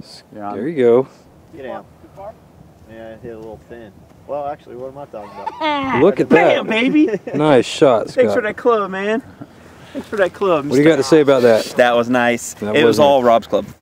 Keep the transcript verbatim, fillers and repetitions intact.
There you go. Get down. Yeah, it hit a little thin. Well, actually, what am I talking about? Look at that. Bam, baby. Nice shot, Scott. Thanks for that club, man. Thanks for that club. What do you got to say about that? That was nice. That it was wasn't all Rob's club.